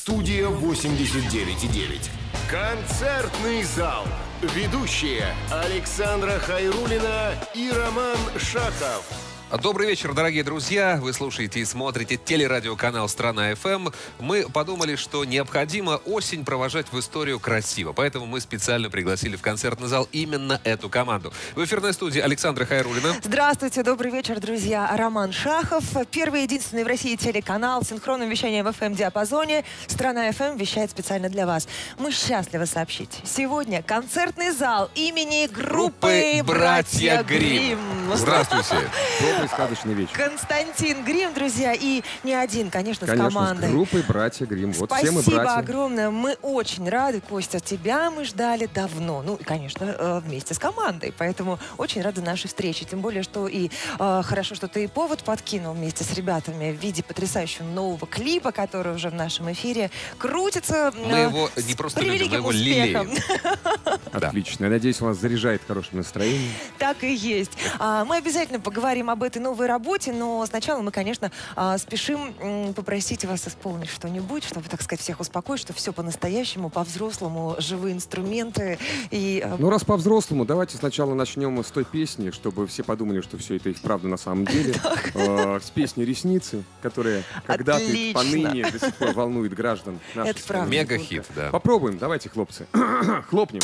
Студия 89,9. Концертный зал. Ведущие Александра Хайруллина и Роман Шахов. Добрый вечер, дорогие друзья. Вы слушаете и смотрите телерадиоканал «Страна ФМ». Мы подумали, что необходимо осень провожать в историю красиво. Поэтому мы специально пригласили в концертный зал именно эту команду. В эфирной студии Александра Хайруллина. Здравствуйте, добрый вечер, друзья. Роман Шахов. Первый и единственный в России телеканал с синхронным вещанием в FM-диапазоне. «Страна ФМ» вещает специально для вас. Мы счастливы сообщить. Сегодня концертный зал имени группы «Братья Гримм». Здравствуйте. Сказочный вечер. Константин Гримм, друзья, и не один, конечно, с командой. С группой «Братья Гримм». Вот спасибо все мы братья. огромное. Мы очень рады, Костя. Тебя мы ждали давно. Ну, и, конечно, вместе с командой. Поэтому очень рады нашей встрече. Тем более, что и хорошо, что ты и повод подкинул вместе с ребятами в виде потрясающего нового клипа, который уже в нашем эфире крутится. Мы его не просто любим, мы его лелеем. Отлично. Я надеюсь, он вас заряжает хорошим настроением. Так и есть. Мы обязательно поговорим об этой новой работе, но сначала мы, конечно, спешим попросить вас исполнить что-нибудь, чтобы, так сказать, всех успокоить, что все по-настоящему, по-взрослому, живые инструменты. И... Ну, раз по-взрослому, давайте сначала начнем с той песни, чтобы все подумали, что все это их правда на самом деле. С песни «Ресницы», которая когда-то и поныне до сих пор волнует граждан нашей страны. Мега-хит, да. Попробуем, давайте, хлопцы. Хлопнем.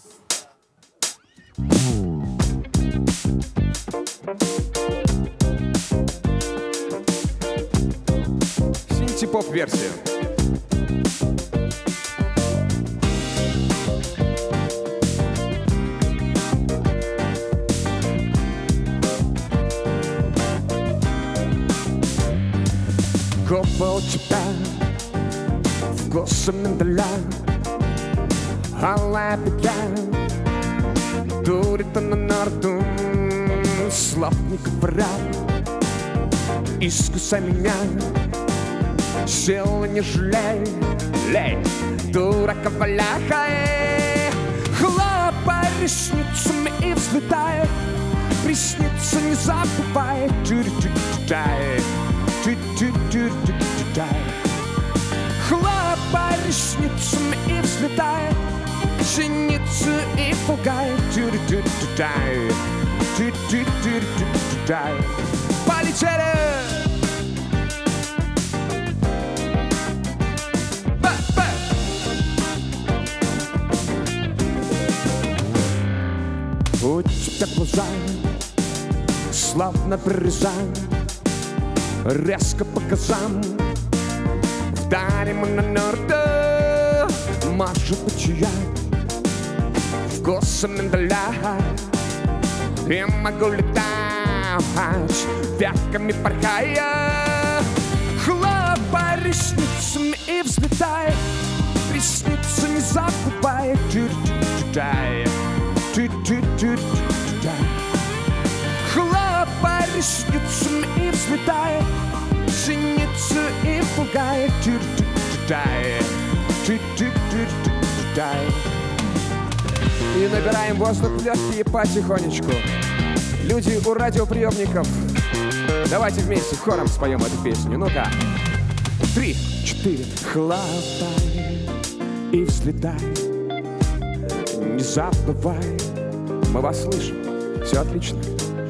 Синти-поп-версия. Губа у тебя вкуса миндаля, алая петля, дурит она на рту, слов не говоря. Искусай меня, силы не жалей, лей, дурака валяй. Хлопай ресницами и взлетай, ресницы не забывай. Хлопай ресницами и взлетай, синицы и пугай. Полетели! У тебя глаза славно прорезан, резко по газам. Вдали мы на норду, может быть, я вкуса миндаля. И могу летать, веками порхая. Хлопай ресницами и взлетай, ресницы не забывай. Хлопай ресницами и взлетай, синицы и пугай. И набираем воздух в легкие потихонечку. Люди у радиоприемников, давайте вместе хором споем эту песню. Ну-ка. 3, 4. Хлопай и взлетай, не забывай. Мы вас слышим, все отлично.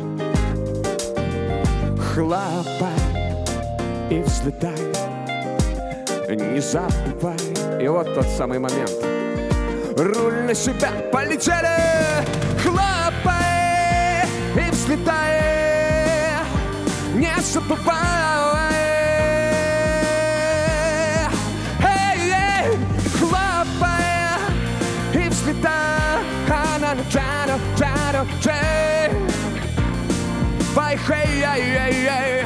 Хлопай и взлетай, не забывай. И вот тот самый момент. Руль на себя, полетели! Хлопай и взлетай, не забывай. Эй, хлопай и взлетай. Vai, hey, hey, hey, hey.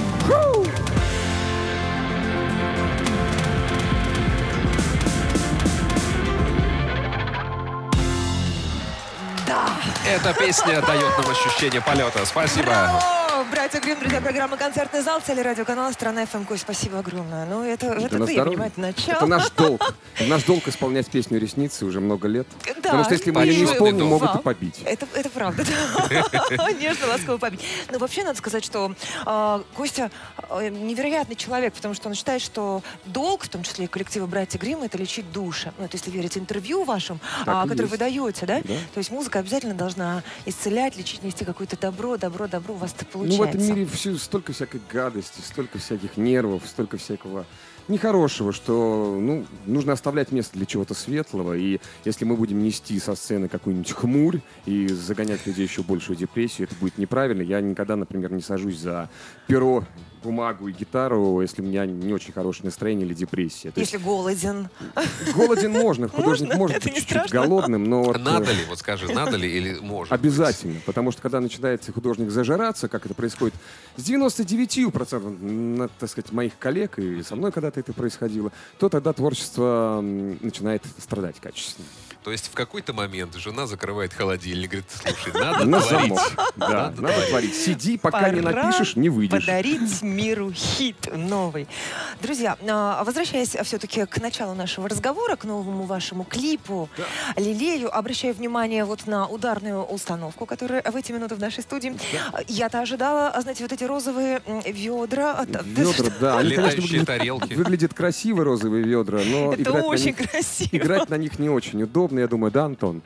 Да! Эта песня дает нам ощущение полета. Спасибо. Браво! Братья Гримм, друзья, программа «Концертный зал», телерадиоканал «Страна ФМ». Кость, спасибо огромное. Ну, это ты, понимаете, начало. Это наш долг. Наш долг исполнять песню «Ресницы» уже много лет. Потому что если мы ее не исполним, могут и побить. Это правда, да. Нежно, ласково побить. Но вообще надо сказать, что Костя невероятный человек, потому что он считает, что долг, в том числе и коллектива «Братья Гримм», это лечить души. Ну, это если верить интервью вашим, которое вы даете, да? То есть музыка обязательно должна исцелять, лечить, нести какое-то добро. У вас это получается. Ну, в этом мире столько всякой гадости, столько всяких нервов, столько всякого нехорошего, что нужно оставлять место для чего-то светлого. И если мы будем нести со сцены какую-нибудь хмурь и загонять людей еще большую депрессию, это будет неправильно. Я никогда, например, не сажусь за перо, бумагу и гитару, если у меня не очень хорошее настроение или депрессия. Если голоден. Голоден можно, художник может быть чуть-чуть голодным, но... Надо ли, вот скажи, надо ли или можно? Обязательно, потому что когда начинает художник зажираться, как это происходит с 99%, так сказать, моих коллег, и со мной когда-то это происходило, то тогда творчество начинает страдать качественно. То есть в какой-то момент жена закрывает холодильник, говорит, слушай, надо на творить. Замок. Да, надо творить. Сиди, пока не напишешь, не выйдешь. Подарить миру хит новый. Друзья, возвращаясь все-таки к началу нашего разговора, к новому вашему клипу «Лелею», обращаю внимание вот на ударную установку, которая в эти минуты в нашей студии. Я-то ожидала, знаете, вот эти розовые ведра. Ведра, да. Они, летающие тарелки. Выглядят красиво, розовые ведра, но это очень красиво. Играть на них не очень удобно. Я думаю, да, Антон?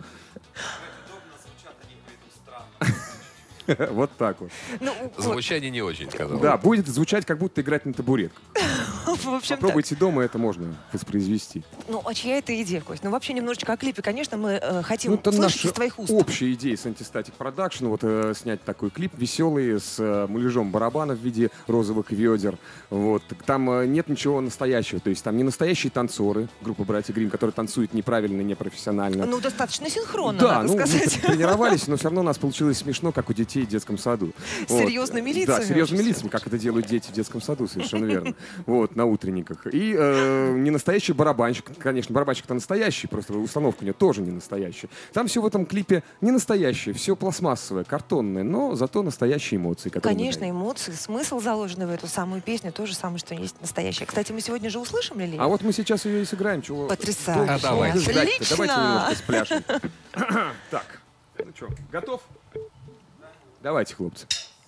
Вот так вот. Звучание не очень, сказал. Да, будет звучать, как будто играть на табуретках. Попробуйте дома, это можно воспроизвести. Ну, а чья это идея, Кость? Ну, вообще немножечко о клипе, конечно, мы хотим услышать из твоих уст. Общая идея с Антистатик Продакшн, вот снять такой клип веселый с муляжом барабана в виде розовых ведер. Вот. Там нет ничего настоящего, то есть там не настоящие танцоры, группа «Братья Гримм», которые танцуют неправильно, непрофессионально. Ну, достаточно синхронно, да, надо сказать. Мы тренировались, но все равно у нас получилось смешно, как у детей в детском саду. С серьезными лицами. Да, серьезными лицами, как это делают дети в детском саду, совершенно верно. Вот, на утренниках. И не настоящий барабанщик. Конечно, барабанщик-то настоящий, просто установка у него тоже не настоящая. Там все в этом клипе не настоящее, все пластмассовое, картонное, но зато настоящие эмоции. Конечно, эмоции, смысл заложенный в эту самую песню, то же самое, что есть настоящее. Кстати, мы сегодня же услышим «Лелею». А вот мы сейчас ее и сыграем. Чего? Потрясающе. Давай. Отлично. Давайте немножко спляшем. Так, ну что, готов? Давайте, хлопцы.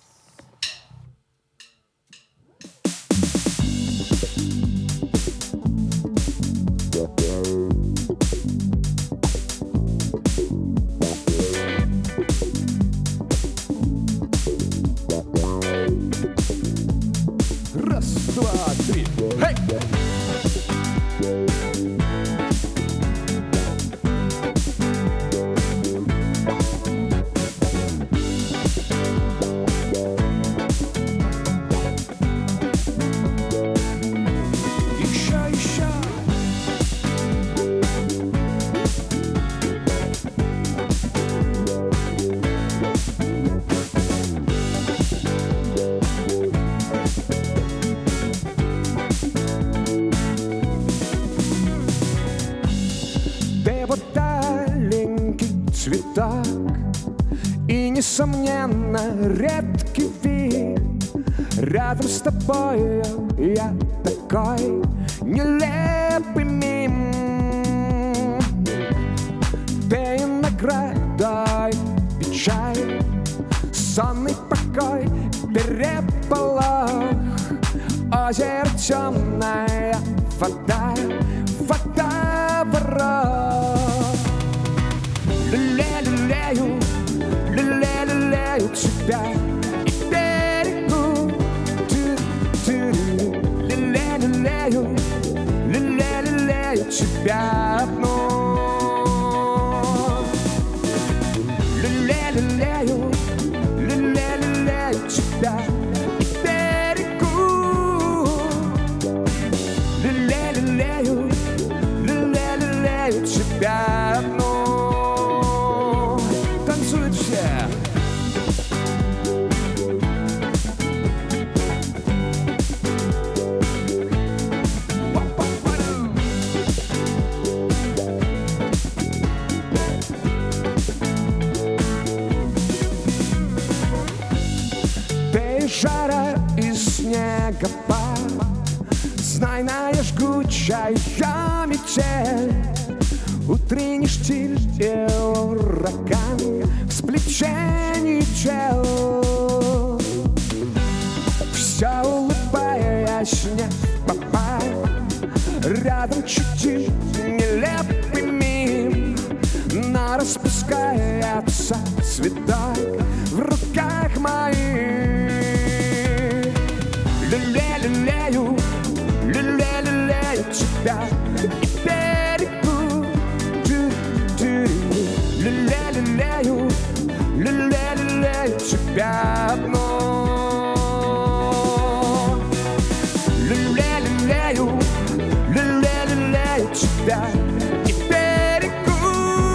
Раз, два, три. Хей! Цветок и, несомненно, редкий вид. Рядом с тобою я такой нелепый мим. Ты наградой печаль, сонный покой, переполох. Озеро темная вода, водоворот. Лелею, лелею тебя и берегу. Лелею тебя одну. Лелею тебя и берегу. Лелею тебя одну. Танцуют все. Ты жара и снегопад, знай на жгучий Встречая метель, утренний штиль и ураган в сплетении тел. Все улыбаясь, не попасть, рядом чуть-чуть нелепый мим, но распускается цветок в руках моих. Люле-люлею, люле-люлею тебя и берегу. Люле-люлею, люле-люлею тебя одну. Люле-люлею, люле-люлею тебя и берегу.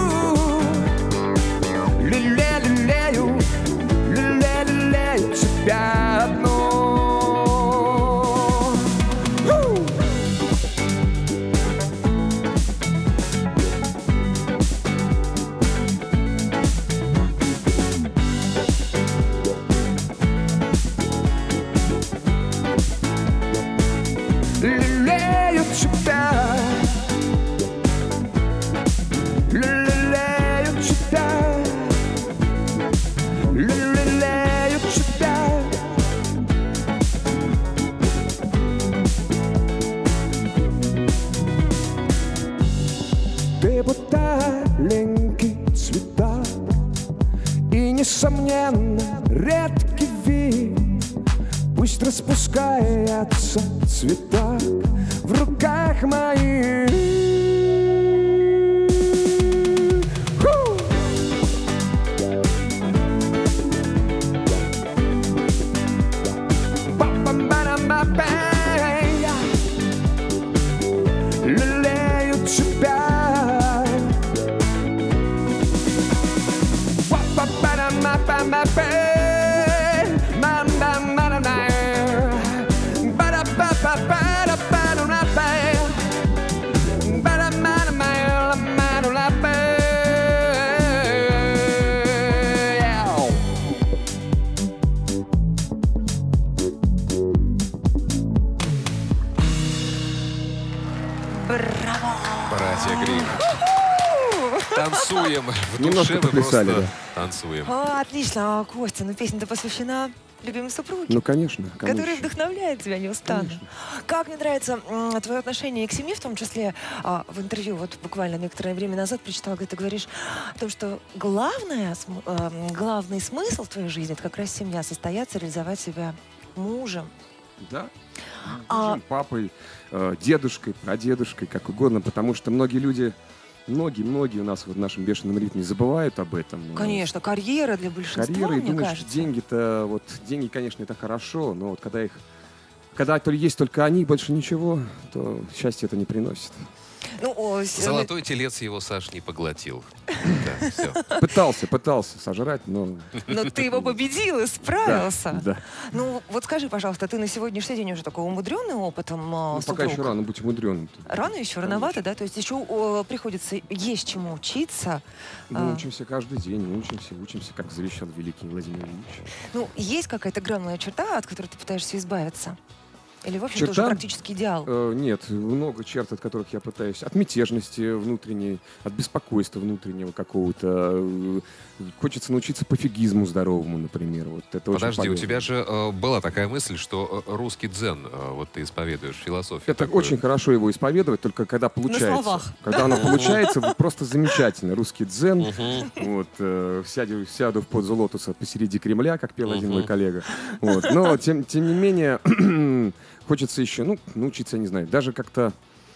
Люле-люлею, люле-люлею тебя одну. Люлею тебя, люлею тебя, люлею тебя. Ты будто маленький цветок и, несомненно, редкий вид. Пусть распускается цветок в руках моих. Люлею тебя. Братья Гримм. Танцуем. В Немножко душе мы поплясали, просто да. танцуем. Отлично, Костя, ну песня-то посвящена любимой супруге. Ну, конечно. Которая вдохновляет тебя неустанно. Конечно. Как мне нравится твое отношение к семье, в том числе в интервью, вот буквально некоторое время назад прочитала, где ты говоришь о том, что главный смысл в твоей жизни — это как раз семья, состояться, реализовать себя мужем. Да. Мужем, папой, дедушкой, прадедушкой, как угодно, потому что многие люди, многие у нас в нашем бешеном ритме забывают об этом. Конечно, карьера для большинства, Карьера, и мне думаешь, кажется. деньги-то, деньги, конечно, это хорошо, но вот когда есть только они, больше ничего, то счастье это не приносит. Ну, Золотой телец его, Саш, не поглотил. Да, все. Пытался сожрать, но... Но ты его победил и справился. Да. Ну, вот скажи, пожалуйста, ты на сегодняшний день уже такой умудренный опытом Ну, пока еще рано быть умудренным. Рано еще, рановато, да? То есть еще приходится есть чему учиться. Мы учимся каждый день, учимся, как завещал великий Владимир Ильич. Ну, есть какая-то главная черта, от которой ты пытаешься избавиться? Или, в общем, тоже практически идеал? Нет, много черт, от которых я пытаюсь. От мятежности внутренней, от беспокойства внутреннего какого-то. Хочется научиться пофигизму здоровому, например. Вот это Подожди, очень у тебя же была такая мысль, что русский дзен, вот ты исповедуешь философию. Это такую. очень хорошо его исповедовать, только когда получается. На словах. Когда оно получается, просто замечательно. Русский дзен. Вот, сяду в позу лотоса посреди Кремля, как пел один мой коллега. Вот. Но, тем не менее, хочется еще, научиться, я не знаю, даже как-то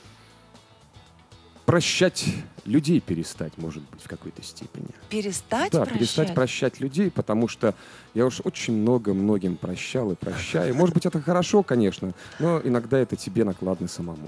прощать людей перестать, может быть, в какой-то степени. Перестать Да, прощать? перестать прощать людей, потому что я уж очень многим прощал и прощаю. Может быть, это хорошо, конечно, но иногда это тебе накладно самому.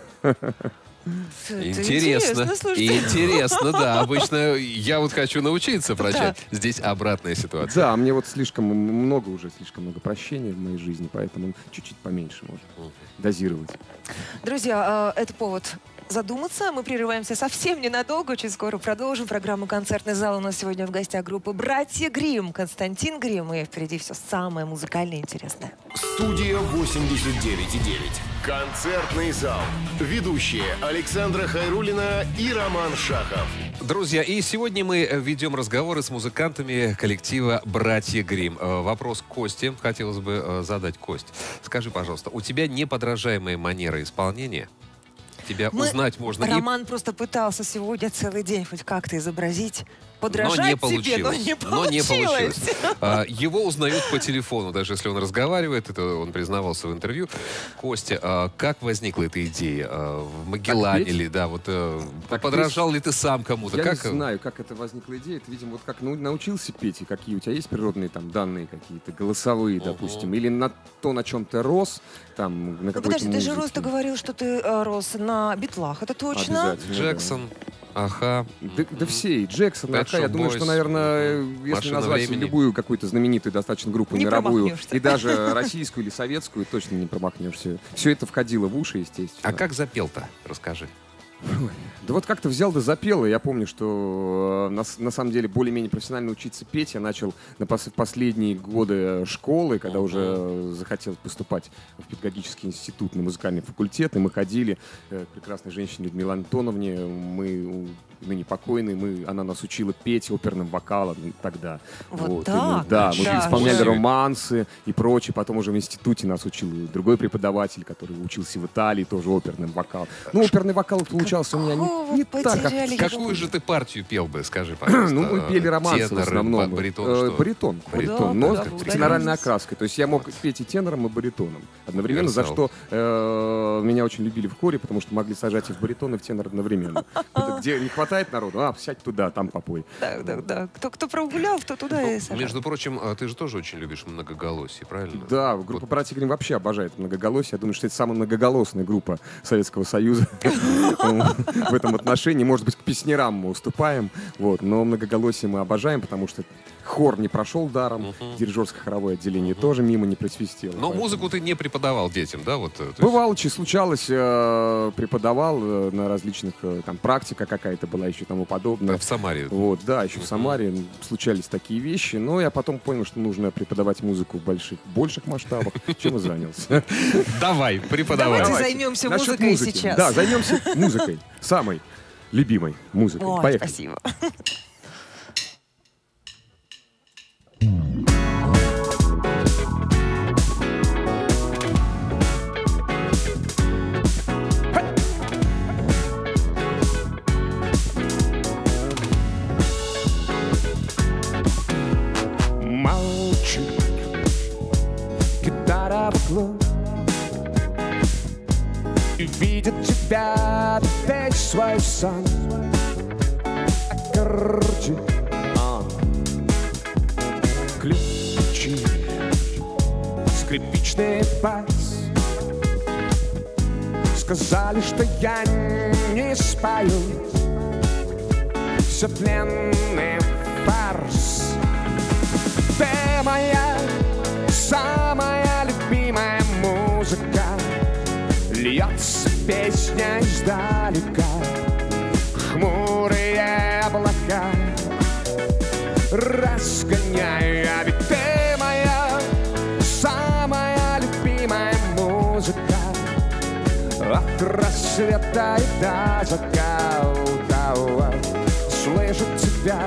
Интересно. Интересно, да. Обычно я вот хочу научиться прощать. Здесь обратная ситуация. Да, мне вот слишком много прощения в моей жизни, поэтому чуть-чуть поменьше можно дозировать. Друзья, это повод задуматься. Мы прерываемся совсем ненадолго. Очень скоро продолжим программу «Концертный зал». У нас сегодня в гостях группа «Братья Гримм», Константин Гримм. И впереди все самое музыкальное и интересное. Студия 89,9. Концертный зал. Ведущие Александра Хайруллина и Роман Шахов. Друзья, и сегодня мы ведем разговоры с музыкантами коллектива «Братья Гримм». Вопрос Косте хотелось бы задать. Кость, скажи, пожалуйста, у тебя неподражаемая манера исполнения? Тебя узнать можно. Роман просто пытался сегодня целый день хоть как-то изобразить, подражать тебе, но не получилось. Его узнают по телефону, даже если он разговаривает, это он признавался в интервью. Костя, как возникла эта идея? В Магеллане ли, да, вот подражал ли ты сам кому-то? Я не знаю, как это возникла идея. Это, видимо, вот как научился петь, и какие у тебя есть природные там данные какие-то, голосовые, допустим, или на то, на чем ты рос, там, на какой-то Подожди, ты музыке. же рос, ты говорил, что ты рос на битлах, это точно? Обязательно, Джексон, Аха. Да все, и Джексон, Аха. Я думаю, что, наверное, если назвать любую какую-то знаменитую достаточно группу мировую, и даже российскую или советскую, точно не промахнешься. Все это входило в уши, естественно. А как запел-то? Расскажи. Ой. Да вот как-то взял да запел, и я помню, что на самом деле более-менее профессионально учиться петь я начал в последние годы школы, когда уже захотел поступать в педагогический институт на музыкальный факультет, и мы ходили к прекрасной женщине Людмиле Антоновне, ныне покойной, она нас учила петь оперным вокалом тогда. Вот так? Да, мы исполняли романсы и прочее, потом уже в институте нас учил другой преподаватель, который учился в Италии, тоже оперным вокалом. Ну, оперный вокал получался у меня не так, как... Какую же ты партию пел бы, скажи, пожалуйста? Ну, мы пели романсы в основном. Баритон, баритон, но с теноральной окраской. То есть я мог петь и тенором, и баритоном одновременно, за что меня очень любили в хоре, потому что могли сажать и в баритон, и в тенор одновременно. Где не хватает народу, сядь туда, там попой. Да. Кто прогулял, кто туда и сажал. Между прочим, ты же тоже очень любишь многоголосие, правильно? Да, группа «Братья Гримм» вообще обожает многоголосие. Я думаю, что это самая многоголосная группа Советского Союза в этом отношении. Может быть, к песнярам мы уступаем, но многоголосие мы обожаем, потому что хор не прошел даром, дирижерско-хоровое отделение тоже мимо не просвистело. Но музыку ты не преподавал детям, да? Бывало, случалось, преподавал на различных, там, практика какая-то была еще тому подобное. В Самаре. Еще в Самаре случались такие вещи, но я потом понял, что нужно преподавать музыку в больших масштабах, чем и занялся. Давай, преподавай. Давайте займемся музыкой сейчас. Да, займемся музыкой, самой любимой музыкой. Поехали. Спасибо. Молчит гитара в углу, и видит тебя петь свой сон. Аккордеон, ключи, скрипичный бас. Сказали, что я не спою, все длинный фарс. Ты моя самая любимая музыка, льется песня издалека, хмурые облака разгоняя. Ведь ты моя самая любимая музыка, от рассвета и до заката слышит тебя.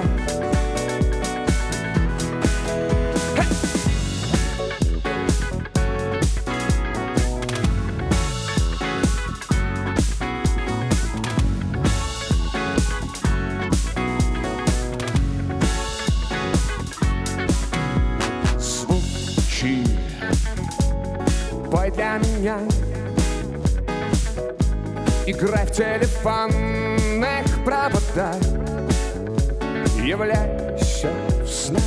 Пой для меня, играй в телефонных проводах, являйся в снах,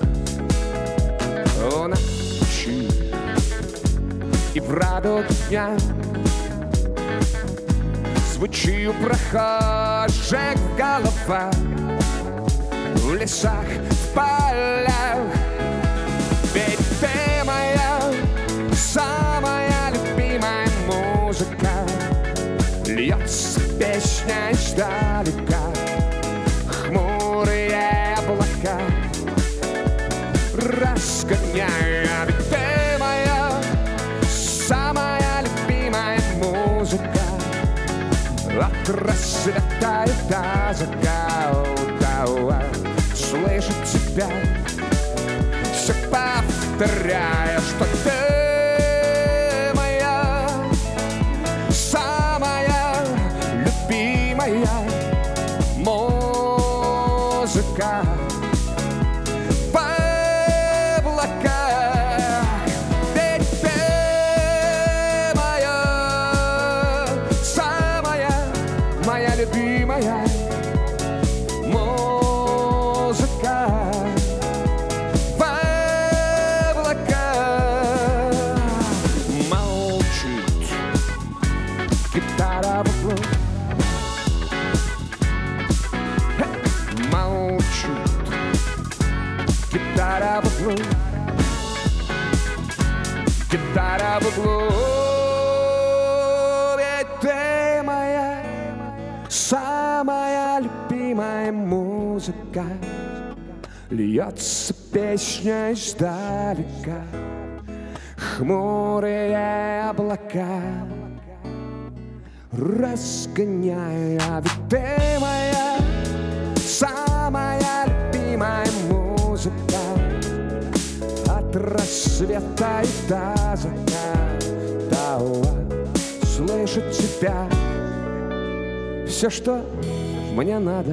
в ночи и в радугу дня. Звучи у прохожих в головах, в лесах, в полях. Ведь ты моя самая любимая музыка, льется песня издалека, хмурые облака разгоняя. Ведь ты моя самая любимая от рассвета и до заката. Слышу тебя, все повторяя, что ты моя самая любимая музыка. Любимая музыка в облаках. Молчит гитара в углу. Молчит гитара в углу. Гитара в углу. Ведь ты моя самая любимая музыка. Льется песня издалека. Хмурые облака разгоняя. Ведь ты моя самая любимая музыка. От рассвета и до заката. Слышу тебя, все, что мне надо.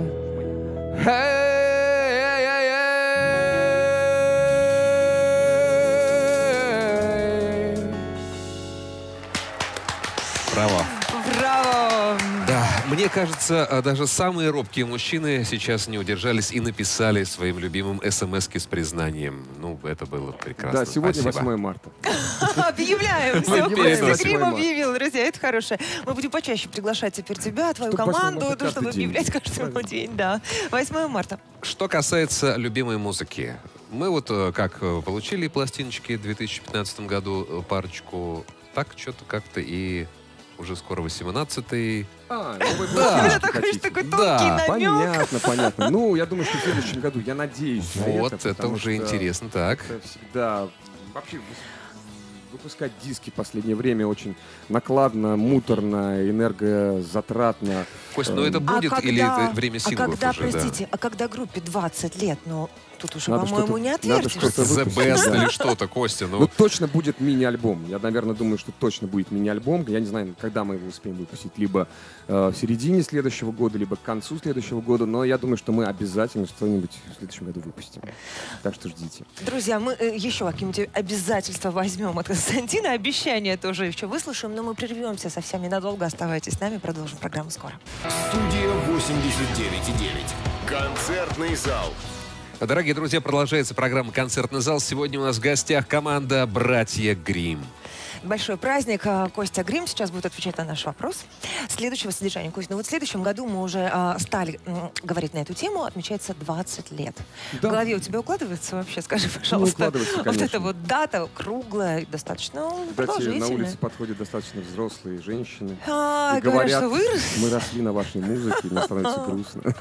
Браво. Браво! Да, мне кажется, даже самые робкие мужчины сейчас не удержались и написали своим любимым смс-ки с признанием. Ну, это было прекрасно. Да, сегодня Спасибо. 8 марта. Объявляем. Все, Объявляем. Костя Грим объявил, друзья, это хорошее. Мы будем почаще приглашать теперь тебя, твою команду, чтобы объявлять каждый день. Да. 8 марта. Что касается любимой музыки. Мы вот как получили пластиночки в 2015 году, парочку, так что-то как-то и уже скоро 18-й. Да, такой тонкий намек. Понятно, понятно. Ну, я думаю, что в следующем году, я надеюсь на вот, это уже интересно, так. Это всегда... Вообще, выпускать диски в последнее время очень накладно, муторно, энергозатратно. Кость, ну это будет или это время синглов уже? Простите, а когда группе 20 лет, ну... Тут уже, Надо по-моему, не отвертишься. The Best или что-то, Костя. Ну, точно будет мини-альбом. Я, наверное, думаю, что точно будет мини-альбом. Я не знаю, когда мы его успеем выпустить. Либо в середине следующего года, либо к концу следующего года. Но я думаю, что мы обязательно что-нибудь в следующем году выпустим. Так что ждите. Друзья, мы еще какие-нибудь обязательства возьмем от Константина. Обещания тоже еще выслушаем. Но мы прервемся совсем ненадолго. Оставайтесь с нами. Продолжим программу скоро. Студия 89,9. Концертный зал. Дорогие друзья, продолжается программа «Концертный зал». Сегодня у нас в гостях команда «Братья Гримм». Большой праздник. Костя Грим сейчас будет отвечать на наш вопрос следующего содержания. Костя, ну вот в следующем году мы уже стали говорить на эту тему. Отмечается 20 лет. Да. В голове у тебя укладывается вообще? Скажи, пожалуйста. Укладывается, вот эта вот дата круглая, достаточно продолжительная. На улице подходят достаточно взрослые женщины. И говорят, говорят, что вырос. Мы росли на вашей музыке, и мне становится грустно.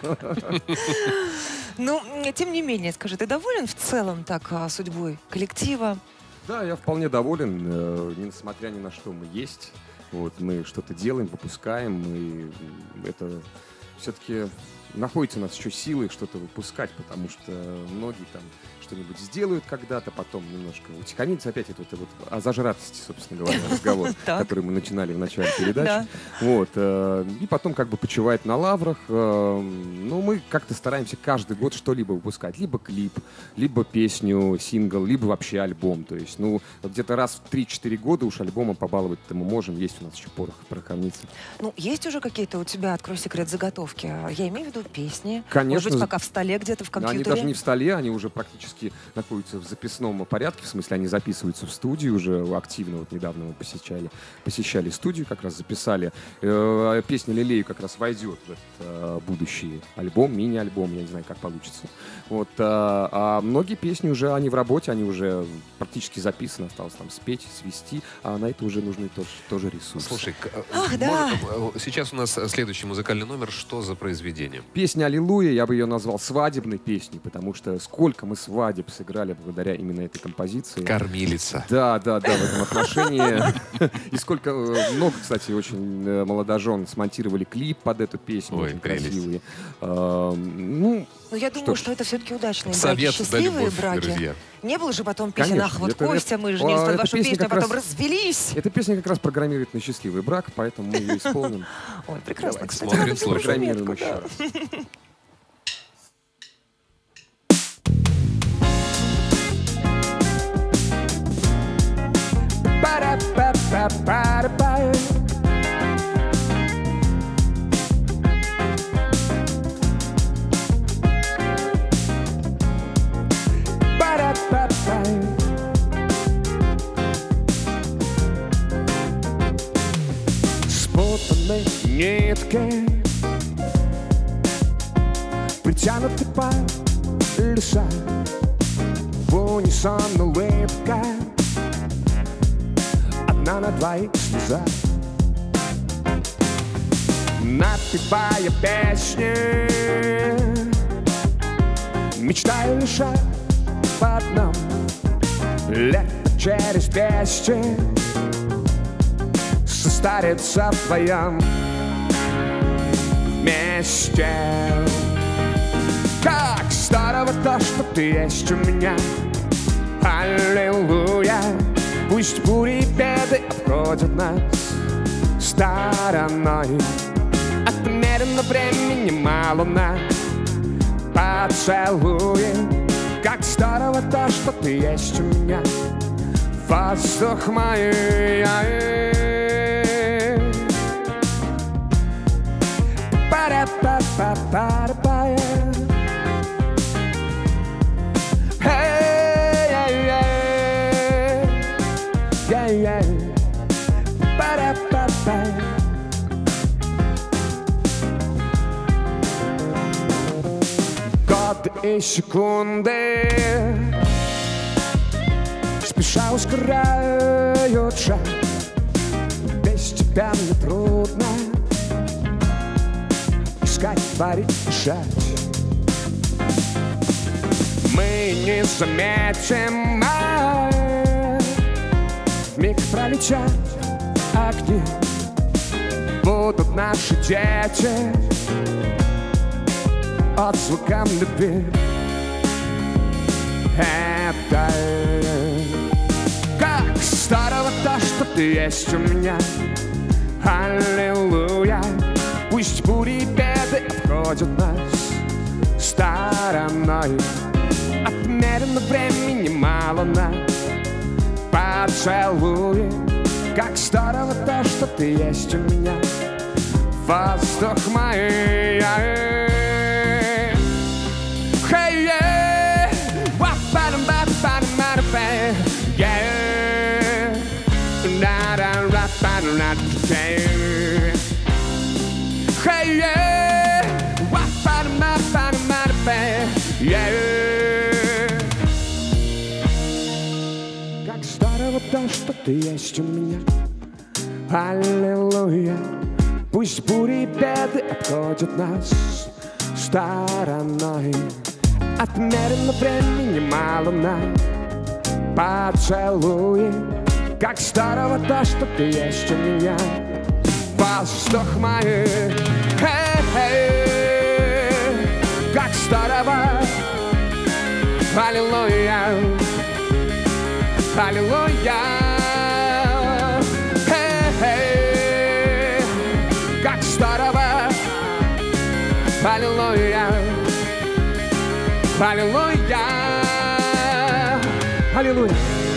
Ну, тем не менее, скажи, ты доволен в целом так судьбой коллектива? Да, я вполне доволен, несмотря ни на что мы есть. Вот, мы что-то делаем, выпускаем, и это все-таки находится у нас еще силы что-то выпускать, потому что многие там что-нибудь сделают когда-то, потом немножко утихомирится. Опять это вот о зажратости, собственно говоря, разговор, который мы начинали в начале передачи. Вот. И потом как бы почивает на лаврах. Но мы как-то стараемся каждый год что-либо выпускать. Либо клип, либо песню, сингл, либо вообще альбом. То есть, ну, где-то раз в 3-4 года уж альбомом побаловать-то мы можем. Есть у нас еще пороховница. Ну, есть уже какие-то у тебя, открой секрет, заготовки? Я имею в виду песни. Конечно. Может быть, пока в столе где-то в компьютере? Они даже не в столе, они уже практически находятся в записном порядке, в смысле они записываются в студии уже активно. Вот недавно мы посещали студию, как раз записали. Песня «Лелею» как раз войдет в этот будущий альбом, мини-альбом, я не знаю, как получится. Вот, а многие песни уже, они в работе, они уже практически записаны, осталось там спеть, свести, а на это уже нужны тоже ресурсы. Слушай, да. сейчас у нас следующий музыкальный номер. Что за произведение? Песня «Аллилуйя», я бы ее назвал свадебной песней, потому что сколько мы свадеб сыграли благодаря именно этой композиции. Кормилица. Да, в этом отношении. И сколько, много, кстати, очень молодожен смонтировали клип под эту песню, очень красивый. Я думаю, что это все-таки удачные браки, счастливые браки. Друзья. Не было же потом песен «Ах, вот Костя, мы женились под вашу песню, а потом развелись». Эта песня как раз программирует на счастливый брак, поэтому мы ее исполним. Ой, прекрасно, кстати. Смотрим, слушаем. Программируем еще раз. Спутанные нитки, притянуты по лесам, в унисон улыбка, одна на двоих слеза. Напевая песни, мечтаю лишь об одном: лет через 200 состариться вдвоем вместе. Как здорово то, что ты есть у меня. Аллилуйя. Пусть бури и беды обходят нас стороной. Отмерено времени мало на поцелуи. Как здорово то, что ты есть у меня. Воздух мой. Па-па-па-па-па-па. Годы и секунды спеша ускоряют шаг. Без тебя мне трудно искать, творить, дышать. Мы не заметим, вмиг пролетят огни. Будут наши дети отзвуком любви. Это как здорово то, что ты есть у меня. Аллилуйя. Пусть бури и беды обходят нас стороной. Отмерено времени мало на поцелуи. Как здорово то, что ты есть у меня. Воздух мой. Как здорово то, что ты есть у меня. Аллилуйя. Пусть бури и беды обходят нас стороной. Отмерено времени мало на поцелуи. Как здорово то, что ты есть у меня. Воздух мой. Как здорово. Аллилуйя. Аллилуйя. Как здорово. Аллилуйя. Аллилуйя. Аллилуйя.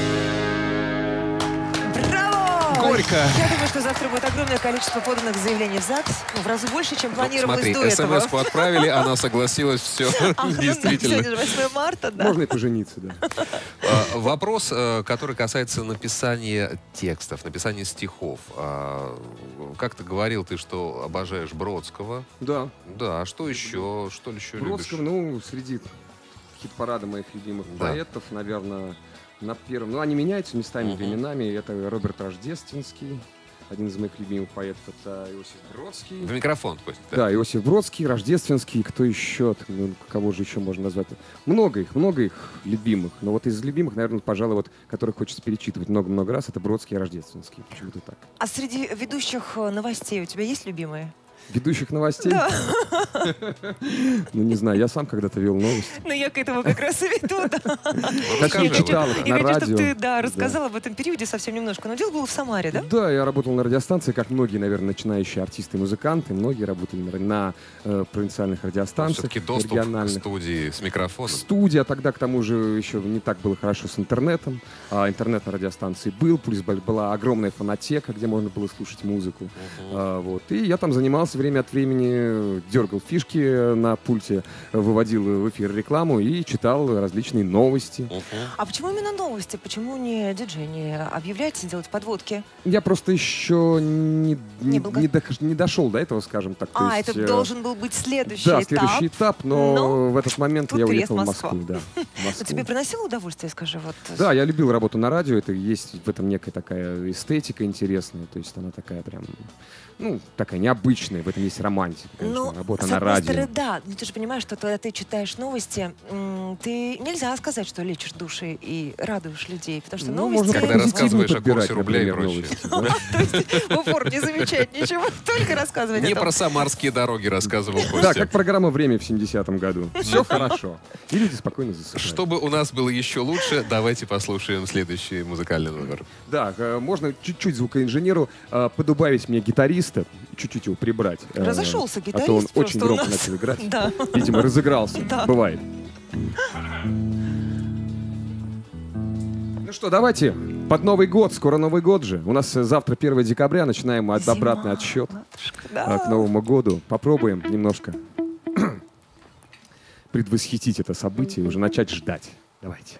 Горько. Я думаю, что завтра будет огромное количество поданных заявлений в ЗАГС. В разу больше, чем планировалось до этого. Смотри, смс-ку отправили, она согласилась, все. Действительно. Сегодня 8 марта, да. Можно и пожениться, да. Вопрос, который касается написания текстов, написания стихов. Как ты говорил, ты что обожаешь Бродского? Да. Да, а что еще? Что еще любишь? Бродского, среди хит-парада моих любимых поэтов, наверное, на первом. Они меняются местами, временами. Это Роберт Рождественский, Один из моих любимых поэтов — это Иосиф Бродский. В микрофон, Костя. Да, Иосиф Бродский, Рождественский. Кто еще? Ну, кого же еще можно назвать? Много их любимых. Но вот из любимых, наверное, пожалуй, вот, которых хочется перечитывать много-много раз, это Бродский и Рождественский. Почему-то так. А среди ведущих новостей у тебя есть любимые? Ведущих новостей? Да. Ну, не знаю, я сам когда-то вел новости. Ну, я к этому как раз и веду, да. Точнее, читал их на Я хочу, радио. чтобы ты, рассказал об этом периоде совсем немножко. Но дело было в Самаре, да? Да, я работал на радиостанции, как многие, наверное, начинающие артисты и музыканты. Многие работали на провинциальных радиостанциях, Все-таки доступ к студии с микрофоном. Студия тогда, к тому же, еще не так было хорошо с интернетом. Интернет на радиостанции был, плюс была огромная фонотека, где можно было слушать музыку. Вот. И я там занимался время от времени, дергал фишки на пульте, выводил в эфир рекламу и читал различные новости. А почему именно новости? Почему не диджей не объявляете делать подводки? Я просто еще не дошел до этого, скажем так. То есть, это должен был быть следующий этап. Да, следующий этап, но в этот момент я уехал в Москву. Москву. Да, Но тебе приносило удовольствие, скажи? Вот. Да, я любил работу на радио, это есть в этом некая такая эстетика интересная, то есть она такая прям, такая необычная, в этом есть романтика, конечно, работа на радио. Стороны, да, но ты же понимаешь, что когда ты читаешь новости, ты нельзя сказать, что лечишь души и радуешь людей, потому что новости... Когда рассказываешь о курсе рубля и прочее. То есть в упор не замечать ничего, только рассказывать. Не про самарские дороги рассказывал Костя. Да, как программа «Время» в 70-м году. Все хорошо. И люди спокойно засыпают. Чтобы у нас было еще лучше, давайте послушаем следующий музыкальный номер. Да, можно чуть-чуть звукоинженеру подубавить мне гитариста, чуть-чуть его прибрать. Разошелся гитарист. А то он очень громко начал играть. Да. Видимо, разыгрался. Да. Бывает. Ну что, давайте. Под Новый год, скоро Новый год же. У нас завтра 1 декабря, начинаем обратный отсчет к Новому году. Попробуем немножко предвосхитить это событие и уже начать ждать. Давайте.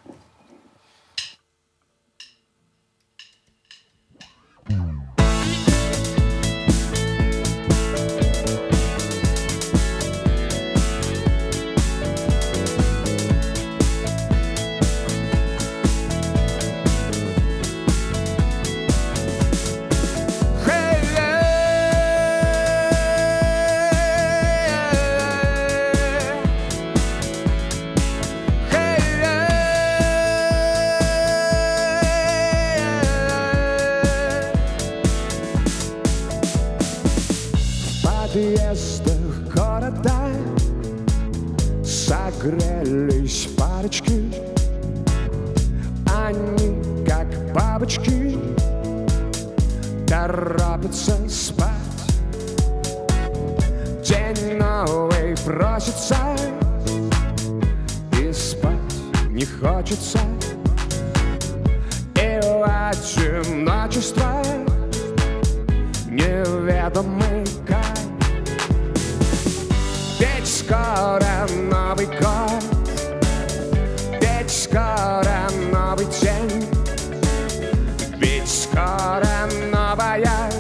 подъездах города согрелись парочки. Они, как бабочки, торопятся спать. День новый просится, и спать не хочется. И в одиночество неведомый кайф. Ведь скоро Новый год, ведь скоро новый день, ведь скоро новая,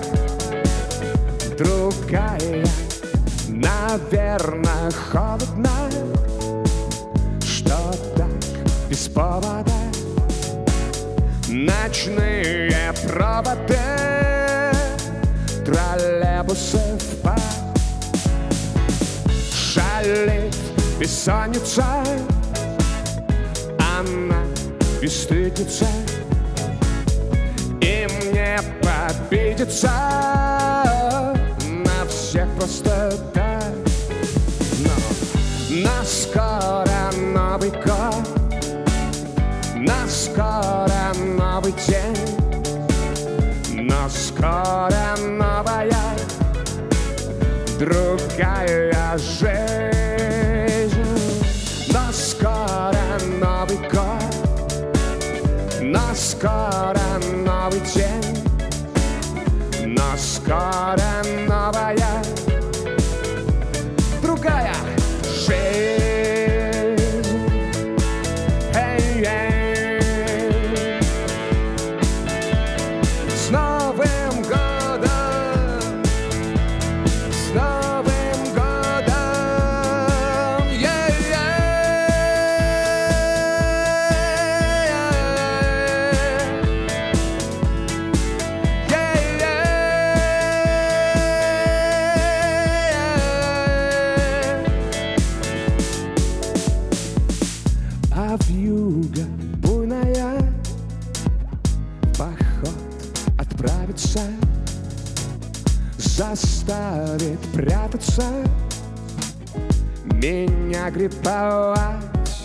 другая. Наверное, холодно, что так без повода. Ночные проводы, троллейбусы в пар. Шалит бессонница, она бесстыдница, и мне победиться на всех просто так. Но скоро Новый год, на скоро новый день, но скоро новая, другая жизнь. Но скоро Новый год, но скоро новый день, но скоро новая, другая жизнь. С Новым годом, с Новым годом, торопятся меня грибовать.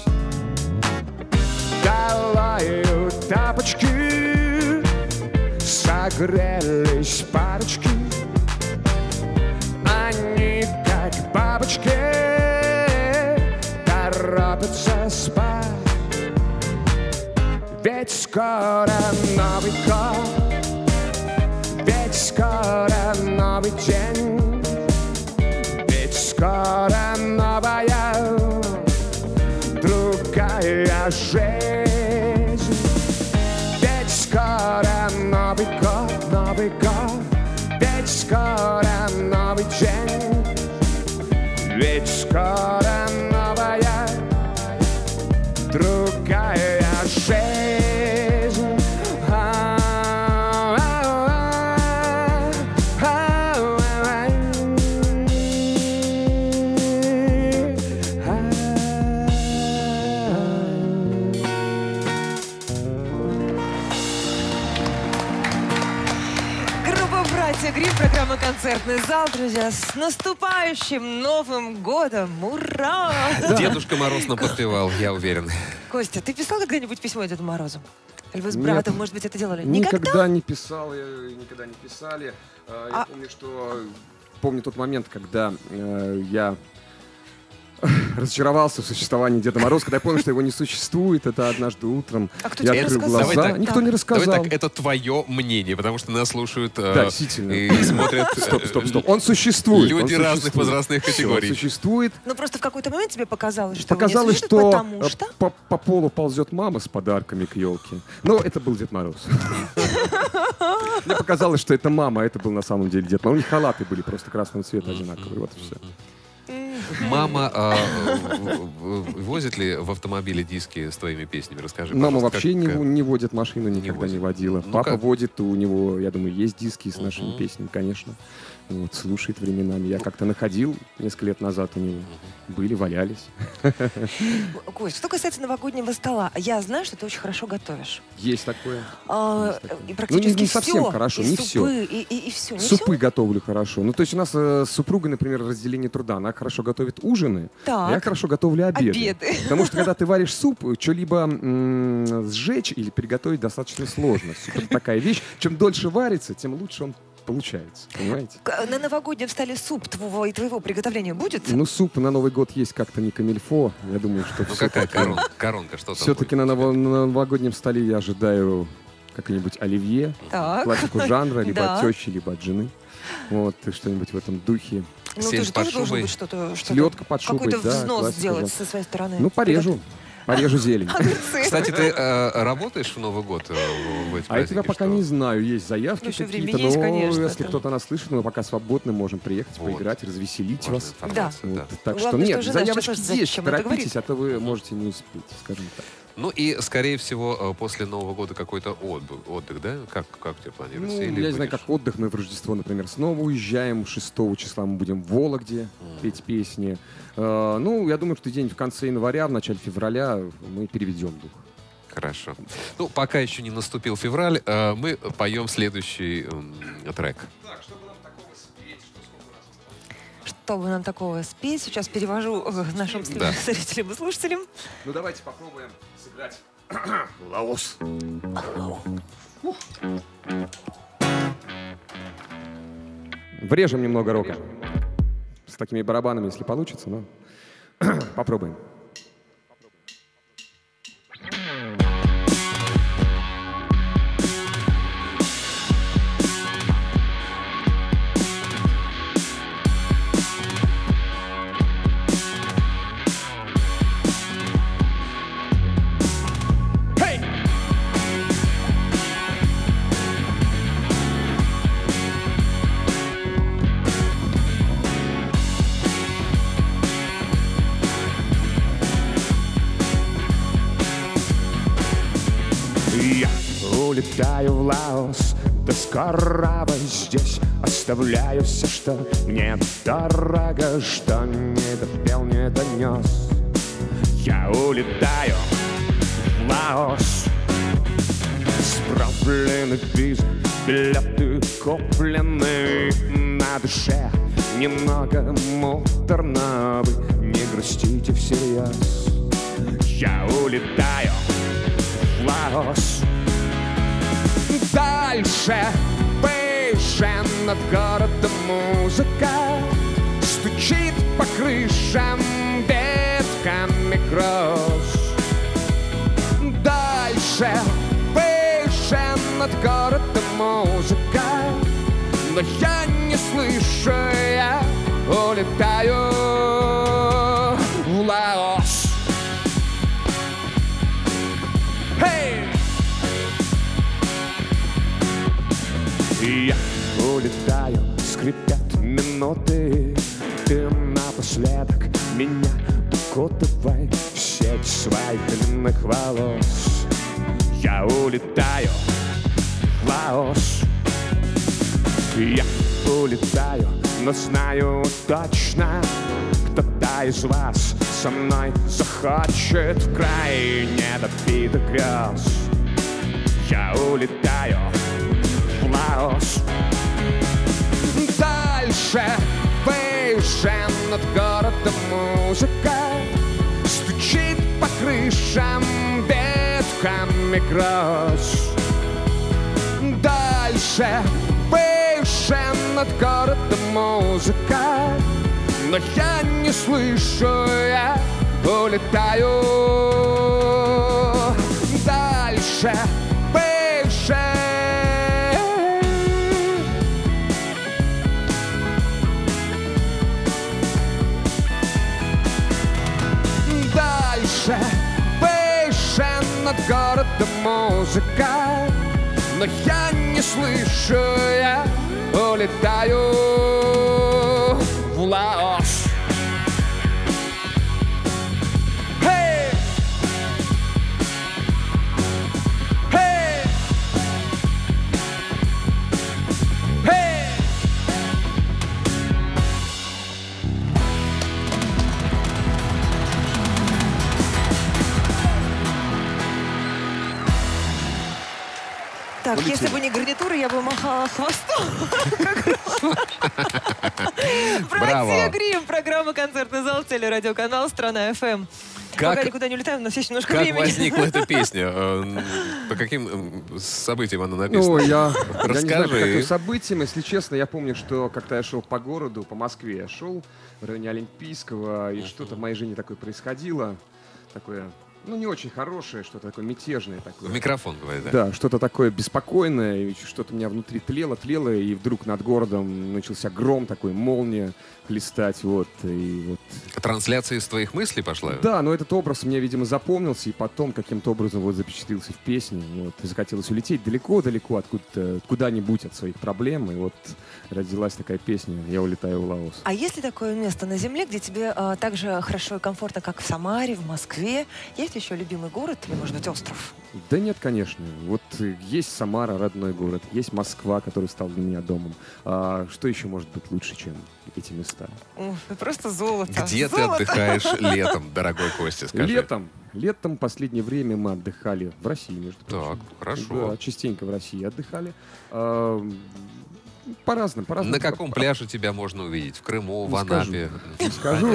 Долою тапочки, согрелись парочки. Они, как бабочки, торопятся спать. Ведь скоро Новый год, ведь скоро новый день, ведь скоро новая, другая жизнь. Ведь скоро Новый год, ведь скоро новый день, ведь скоро новая, другая жизнь. Грим, программа «Концертный зал». Друзья, с наступающим Новым годом! Ура! Дедушка Мороз нам подпевал, я уверен. Костя, ты писал когда-нибудь письмо Деду Морозу? Или вы с братом, Нет, может быть, это делали? Никогда не писал, никогда не писали. Я помню тот момент, когда я разочаровался в существовании Деда Мороза, когда я понял, что его не существует. Это однажды утром. А кто я тебе открыл рассказал? глаза. Никто не рассказал. Давай так, это твое мнение, потому что нас слушают Да, действительно. и смотрят Стоп. Он существует. люди он разных существует. возрастных Всё, категорий. он существует. Ну, просто в какой-то момент тебе показалось, что Показалось, его не что существует, потому что... по полу ползет мама с подарками к елке. Но это был Дед Мороз. Мне показалось, что это мама, а это был на самом деле Дед Мороз. У них халаты были просто красного цвета одинаковые. Вот и все. Мама возит ли в автомобиле диски с твоими песнями? Расскажи, Мама пожалуйста, вообще как- не водит машину, никогда возит. не водила. Ну, Папа как? водит, у него, я думаю, есть диски с нашими песнями, конечно. Вот, слушает временами. Я как-то находил несколько лет назад у него. Были, валялись. Кость, что касается новогоднего стола, я знаю, что ты очень хорошо готовишь. Есть такое. И практически не совсем всё, хорошо, и не супы, всё. И все. Супы готовлю хорошо. Ну, то есть у нас с супругой, например, разделение труда. Она хорошо готовит ужины, Так. а я хорошо готовлю обеды. Обеды. Потому что, когда ты варишь суп, что-либо сжечь или приготовить достаточно сложно. Суп — это такая вещь. Чем дольше варится, тем лучше он получается. Понимаете? На новогоднем столе суп твоего приготовления будет? Ну, суп на Новый год есть как-то не камильфо. Я думаю, что Ну какая коронка, что там все-таки будет? на новогоднем столе я ожидаю как-нибудь оливье, Так. классику жанра, либо Да. от тещи, либо от жены. Вот, и что-нибудь в этом духе. Ну, Сель ты же под тоже должен шубой. быть что-то Селедка под шубой, какой-то да, взнос классика сделать жанра. со своей стороны. Ну, порежу зелень. Огурцы. Кстати, ты работаешь в Новый год в эти А я тебя праздники, пока что? не знаю, есть заявки Ну, еще время какие-то, есть, но конечно, если да. кто-то нас слышит, мы пока свободны, можем приехать, Вот. поиграть, развеселить Важная вас. информация, да. Вот, так что Главное, нет, что жена заявочки сейчас есть, зачем это торопитесь, а то вы можете не успеть, скажем так. Ну и, скорее всего, после Нового года какой-то отдых, да? Как у тебя планируется? Ну, Или я не знаю, будешь- как отдых, мы в Рождество, например, снова уезжаем, 6 числа мы будем в Вологде петь песни. Ну, я думаю, что день в конце января, в начале февраля мы переведем дух. Хорошо. Ну, пока еще не наступил февраль, мы поем следующий трек. Чтобы нам такого спеть, сейчас перевожу нашим Да. зрителям и слушателям. Ну, давайте попробуем сыграть Лаос. Врежем немного рока. С такими барабанами, если получится, но попробуем. Я улетаю в Лаос, до скорого здесь оставляю все, что мне дорого, что не допел, не донес. Я улетаю в Лаос, справлены визы, билеты куплены, на душе немного муторно. Вы не грустите всерьез. Я улетаю в Лаос. Дальше, выше над городом музыка стучит по крышам ветками гроз. Дальше, выше над городом музыка, но я не слышу, я улетаю в Лаос. Hey! Я улетаю, скрипят минуты. Ты напоследок меня укутывай в сеть своих длинных волос. Я улетаю в Лаос. Я улетаю, но знаю точно, кто-то из вас со мной захочет в край недопитых грез. Я улетаю в Лаос. Дальше, выше над городом музыка стучит по крышам ветками гроз. Дальше, выше над городом музыка, но я не слышу, я улетаю. Дальше, выше. Дальше, выше над городом музыка, но я не слышу, я улетаю в Лаос. Hey! Hey! Hey! Так, если бы не гарнитура, я бы махала хвостом. Братья Гримм, программа «Концертный зал», телерадиоканал «Страна ФМ». Пока никуда не улетаем, у нас есть немножко времени. Как возникла эта песня? По каким событиям она написана? Ну, я Расскажи. не знаю, по каким событиям. Если честно, я помню, что как-то я шел по городу, по Москве я шел, в районе Олимпийского, и что-то в моей жизни такое происходило. Такое, ну, не очень хорошее, что-то такое мятежное. Такое. В микрофон говорит, да? Да, что-то такое беспокойное, и что-то у меня внутри тлело, и вдруг над городом начался гром такой, молния хлестать, вот, и вот. Трансляция из твоих мыслей пошла? Да, но этот образ мне, видимо, запомнился, и потом каким-то образом вот запечатлился в песне, вот, и захотелось улететь далеко-далеко откуда-то, куда-нибудь от своих проблем, и вот родилась такая песня «Я улетаю в Лаос». А есть ли такое место на земле, где тебе так же хорошо и комфортно, как в Самаре, в Москве? Есть еще любимый город или, может быть, остров? Да нет, конечно. Вот есть Самара, родной город, есть Москва, который стал для меня домом. А что еще может быть лучше, чем эти места? Просто золото. Где ты отдыхаешь летом, дорогой Костя, скажи? Летом в последнее время мы отдыхали в России, между прочим. Так, хорошо. Да, частенько в России отдыхали. По-разному. На каком пляже тебя можно увидеть? В Крыму, в Анапе? Не скажу.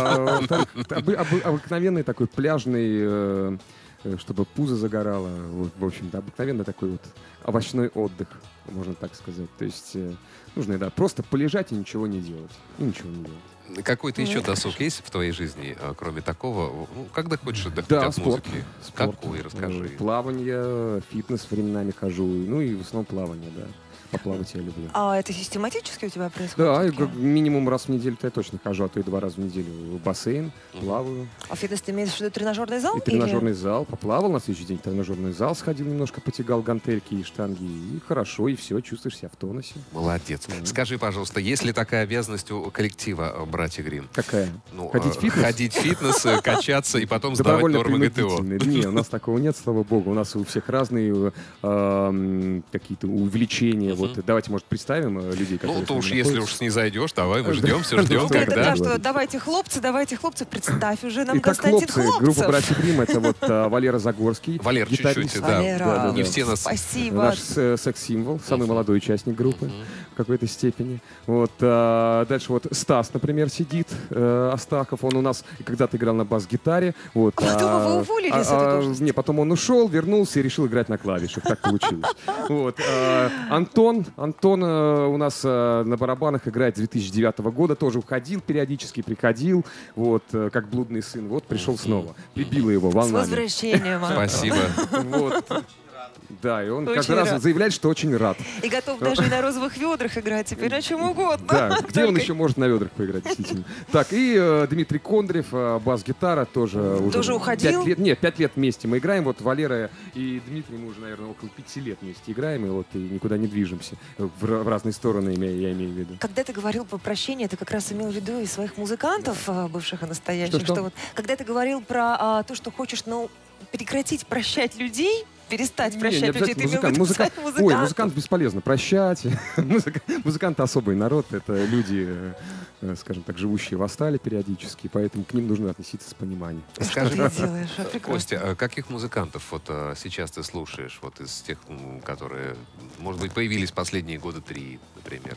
Обыкновенный такой пляжный, чтобы пузо загорало. В общем-то, обыкновенный такой вот овощной отдых, можно так сказать. То есть нужно, да, просто полежать и ничего не делать. И ничего не делать. Какой-то еще досуг есть в твоей жизни, кроме такого? Ну, когда хочешь отдохнуть от спорт, музыки? спорт. Какой? Расскажи. Плавание, фитнес временами хожу. Ну и в основном плавание, да. Поплавать я люблю. А это систематически у тебя происходит? Да, минимум раз в неделю я точно хожу, а то и 2 раза в неделю в бассейн, плаваю. А фитнес ты имеешь в виду тренажерный зал? И тренажерный зал. Поплавал на следующий день в тренажерный зал, сходил немножко, потягал гантельки и штанги. И хорошо, и все, чувствуешь себя в тонусе. Молодец. Скажи, пожалуйста, есть ли такая обязанность у коллектива «Братья Гримм»? Какая? Ну, ходить в фитнес? Ходить в фитнес, качаться и потом сдавать нормы ГТО. Нет, у нас такого нет, слава богу. У нас у всех разные какие-то увлечения. Вот давайте, может, представим людей, которые... Ну, то уж если уж снизойдешь, давай, мы ждем, когда. когда. Давайте, хлопцы, представь уже нам Итак, Константин хлопцы, группа «Братья Гримм» — это вот Валера Загорский. Валер, чуть-чуть, Валера, да. Не все нас... спасибо. Наш секс-символ, самый молодой участник группы. в какой-то степени. Вот. Дальше вот Стас, например, сидит, Астахов. Он у нас когда-то играл на бас-гитаре. Вот. Потом его уволили с этой должности? Не, потом он ушел, вернулся и решил играть на клавишах. Так получилось. Вот. Антон у нас на барабанах играет с 2009 года. Тоже уходил периодически, приходил. Вот, как блудный сын. Вот пришел снова. Прибило его волнами. С возвращением. Спасибо. Вот. Да, и он Очень каждый раз заявляет, что очень рад. И готов даже и на розовых ведрах играть теперь, на чем угодно. Да, где он еще может на ведрах поиграть, действительно. Так, и Дмитрий Кондрев, бас-гитара, тоже уже уходил? 5 лет, нет, 5 лет вместе мы играем. Вот Валера и Дмитрий, мы уже, наверное, около 5 лет вместе играем, и вот и никуда не движемся. В разные стороны, я имею в виду. Когда ты говорил про прощение, ты как раз имел в виду и своих музыкантов, бывших и настоящих. Что? Вот, когда ты говорил про то, что хочешь, прекратить прощать людей, перестать прощать людей, ты имел в виду музыкантов. Ой, музыкант бесполезно прощать. Музыканты особый народ, это люди, скажем так, живущие в астале периодически, поэтому к ним нужно относиться с пониманием. Скажи, Костя, каких музыкантов вот сейчас ты слушаешь, вот из тех, которые, может быть, появились последние года 3, например?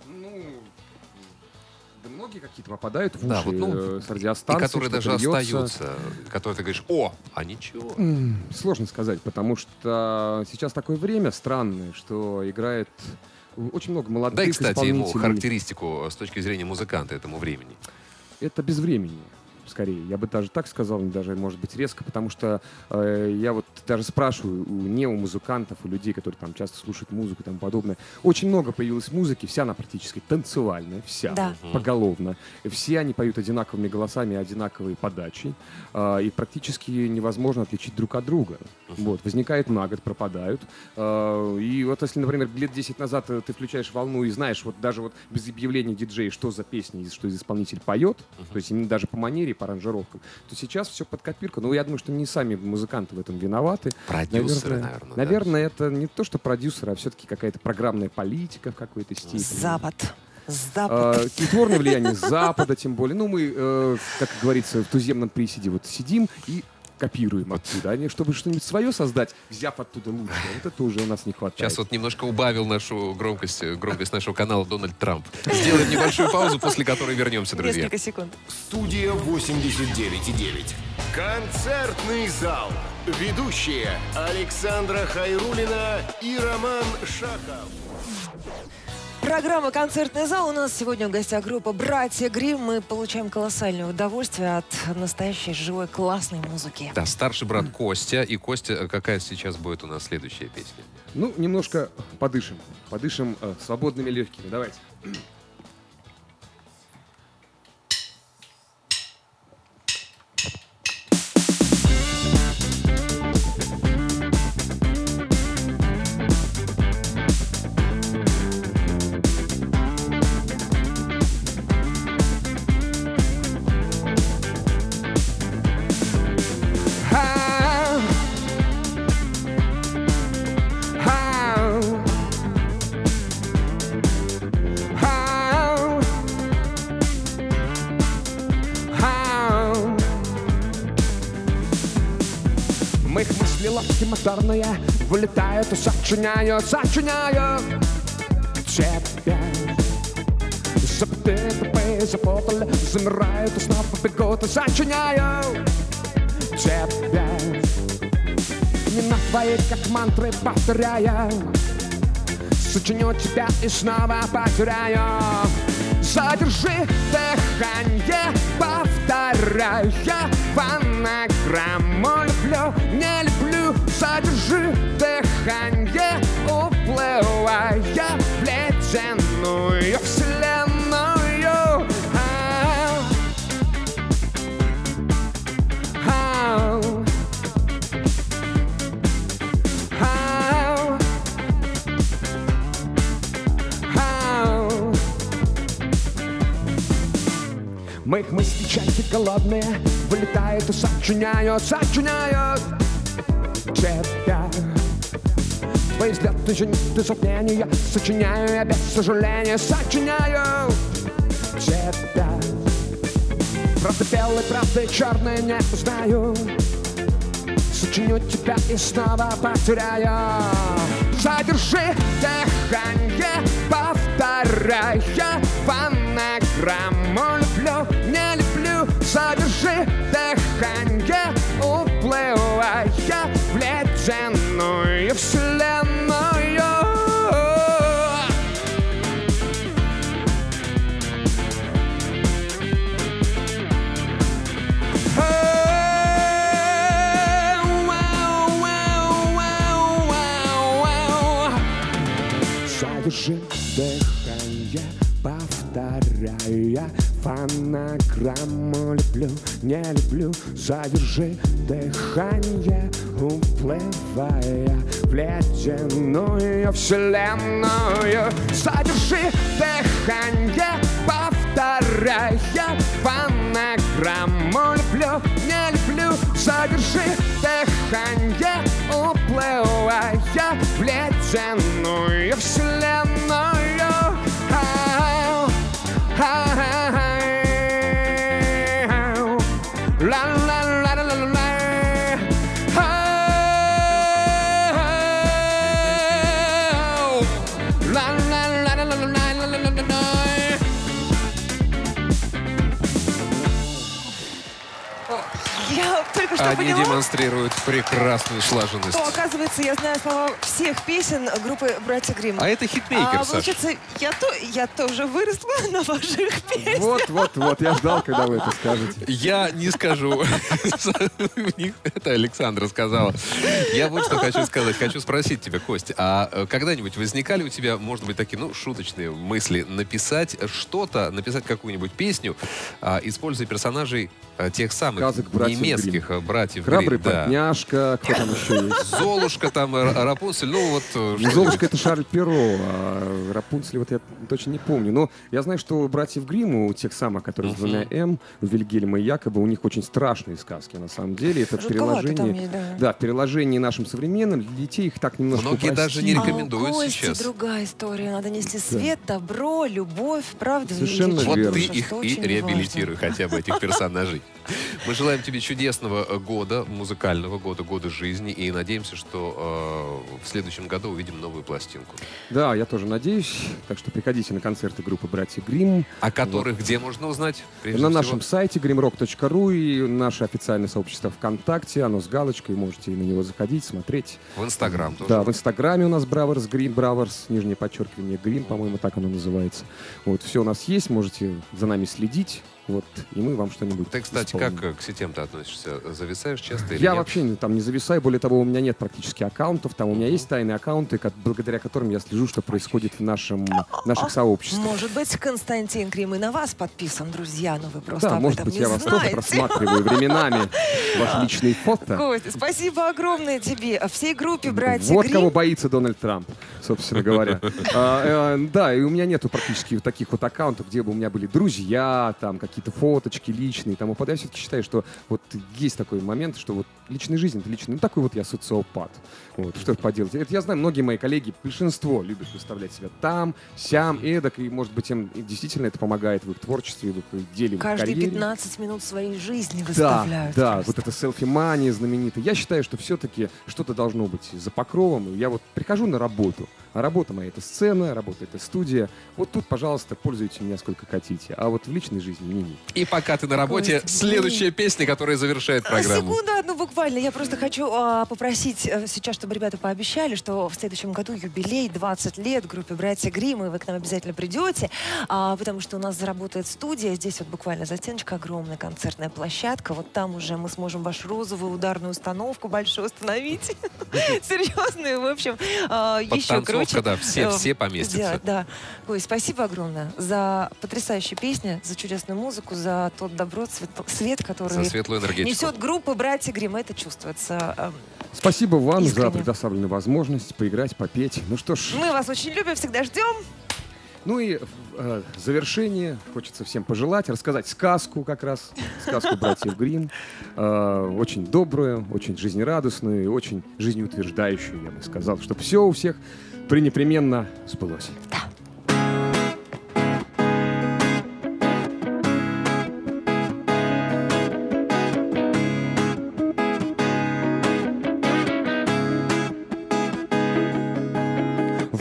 Да многие какие-то попадают в уши, да, вот, с радиостанции. И которые даже остаются, которые ты говоришь, а ничего. Сложно сказать, потому что сейчас такое время странное, что играет очень много молодых исполнителей. Дай, кстати, ему характеристику с точки зрения музыканта этому времени. Это безвременье. Скорее, я бы даже так сказал, даже, может быть, резко, потому что я вот даже спрашиваю у музыкантов, у людей, которые там часто слушают музыку и тому подобное. Очень много появилось музыки, вся она практически танцевальная, вся, да. Поголовно. Все они поют одинаковыми голосами, одинаковой подачей, и практически невозможно отличить друг от друга. Вот, возникает на год, пропадают. И вот если, например, лет 10 назад ты включаешь волну и знаешь, вот даже вот без объявления диджея, что за песня, что исполнитель поет, то есть именно даже по манере, по аранжировкам, то сейчас все под копирку. Но я думаю, что не сами музыканты в этом виноваты. Продюсеры, наверное. Наверное, это не то, что продюсеры, а все-таки какая-то программная политика в какой-то степени. Запад. Тлетворное влияние Запада, тем более. Ну, мы, как говорится, в туземном приседе вот сидим и копируем оттуда. Чтобы что-нибудь свое создать, взяв оттуда лучшее. Вот это уже у нас не хватает. Сейчас вот немножко убавил нашу громкость нашего канала Дональд Трамп. Сделаем небольшую паузу, после которой вернемся, друзья. Несколько секунд. Студия 89,9. Концертный зал. Ведущие Александра Хайруллина и Роман Шахов. Программа «Концертный зал». У нас сегодня в гостях группа «Братья Гримм». Мы получаем колоссальное удовольствие от настоящей, живой, классной музыки. Да, старший брат Костя. И Костя, какая сейчас будет у нас следующая песня? Ну, немножко подышим. Подышим свободными легкими. Давайте. Моторные вылетают и сочиняют тебя. Забытые тупые запутали, замирают и снова бегут и сочиняют тебя. Имена твои, как мантры, повторяю. Сочиню тебя и снова потеряю. Задержи дыхание, повторяя фонограмму. Люблю, не люблю. Задержи дыхание, уплывая в ледяную вселенную. Моих мыслей чайки голодные вылетают и сочиняют тебя. Твои взгляды жениты сомнения, сочиняю я без сожаления, сочиняю тебя. Правда белый, правда черный не узнаю. Сочиню тебя и снова потеряю. Задержи дыхание, повторяю повторяя фонограмму. Люблю, не люблю, задержи дыхание, уплывая в ледяную вселенную. Задержи дыхание, повторяя фонограмму. Люблю, не люблю, задержи дыхание, уплывая в ледяную вселенную. Задержи дыхание, повторяя фонограмму. Люблю, не люблю, задержи дыхание, уплывая в ледяную вселенную. Я только что Они поняла, демонстрируют прекрасную слаженность. что, оказывается, я знаю слова всех песен группы «Братья Гримм». А это хитмейкер, Саша. Получается, я тоже выросла на ваших песнях. Вот, я ждал, когда вы это скажете. Я не скажу. Это Александра сказала. Я вот что хочу сказать. Хочу спросить тебя, Кость, а когда-нибудь возникали у тебя, может быть, такие, шуточные мысли написать что-то, написать какую-нибудь песню, используя персонажей тех самых немецких братьев Гримм? Храбрый Портняшка, кто там еще есть? Золушка, там, Рапунцель, Золушка — это Шарль Перро, а Рапунцель вот я точно не помню. Но я знаю, что у братьев Гримм, у тех самых, которые с двумя «М», у Вильгельма и Якоба, у них очень страшные сказки, на самом деле. Это переложение, в переложении нашим современным, для детей их так немножко многие даже не рекомендуют у сейчас. другая история. Надо нести свет, добро, любовь, правда? Совершенно Вот верно. ты их и реабилитируй хотя бы, этих персонажей. Мы желаем тебе чудесного года, музыкального года, года жизни, и надеемся, что в следующем году увидим новую пластинку. Да, я тоже надеюсь. Так что приходите на концерты группы «Братья Гримм». О которых где можно узнать? На нашем сайте grimrock.ru и наше официальное сообщество ВКонтакте. Оно с галочкой, можете на него заходить, смотреть. В Инстаграм тоже. Да, в Инстаграме у нас Браверс Гримм, Браверс, нижнее подчеркивание, Гримм, по-моему, так оно называется. Вот, все у нас есть, можете за нами следить. Вот, и мы вам что-нибудь Ты, кстати, исполним. как к сетям-то относишься? Зависаешь часто или Я нет? вообще там не зависаю. Более того, у меня нет практически аккаунтов. Там у меня есть тайные аккаунты, благодаря которым я слежу, что происходит в наших сообществах. Может быть, Константин Гримм и на вас подписан, друзья, но вы просто Да, об может этом быть, не я вас знаете. тоже просматриваю временами. Ваши личные фото. Костя, спасибо огромное тебе, всей группе «Братья Вот Гримм». кого боится Дональд Трамп, собственно говоря. Да, и у меня нету практически вот таких вот аккаунтов, где бы у меня были друзья, там какие-то фоточки личные и тому подобное. Я все-таки считаю, что вот есть такой момент, что вот личная жизнь — это личный. Ну, такой вот я социопат. Вот, что поделать. Это я знаю, многие мои коллеги, большинство любят выставлять себя там, сям, эдак, и, может быть, им действительно это помогает в их творчестве, в их деле, в их Каждые карьере. 15 минут своей жизни Да, выставляют. да, просто. вот это селфи-мания знаменитая. Я считаю, что все-таки что-то должно быть за покровом. Я вот прихожу на работу, а работа моя — это сцена, работа — это студия. Вот тут, пожалуйста, пользуйтесь меня сколько хотите. А вот в личной жизни не. И пока ты на работе, следующая песня, которая завершает программу. Секунду одну буквально. Я просто хочу попросить сейчас, чтобы ребята пообещали, что в следующем году юбилей, 20 лет группе «Братья Гримм», и вы к нам обязательно придете, потому что у нас заработает студия. Здесь вот буквально за стеночкой огромная концертная площадка. Вот там уже мы сможем вашу розовую ударную установку большую установить. Серьезную, в общем, еще круче. Да, все поместятся. Да. Ой, спасибо огромное за потрясающие песни, за чудесную музыку, за тот добро, свет, который За светлую энергетику. несет группа «Братья Гримм». Это чувствуется. Спасибо вам Искренне. за предоставленную возможность поиграть, попеть. Ну что ж, Мы вас очень любим, всегда ждем. ну и в завершение хочется всем пожелать, рассказать сказку как раз, сказку братьев Гримм. Очень добрую, очень жизнерадостную и очень жизнеутверждающую, я бы сказал, чтобы все у всех пренепременно сбылось. Да.